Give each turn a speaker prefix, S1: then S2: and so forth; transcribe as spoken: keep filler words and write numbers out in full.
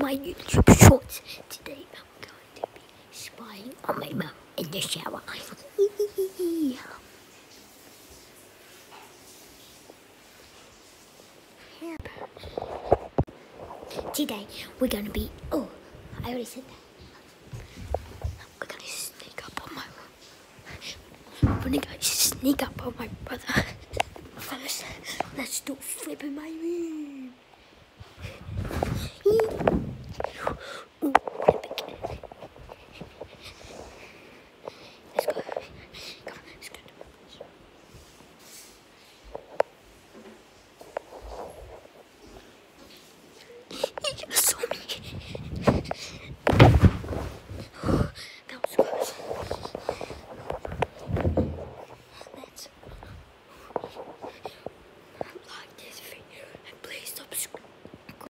S1: my YouTube shorts. Today I'm going to be spying on my mum in the shower. Today we're going to be, oh, I already said that. We're going to sneak up on my, we're going to sneak up on my brother. First, let's start flipping my room.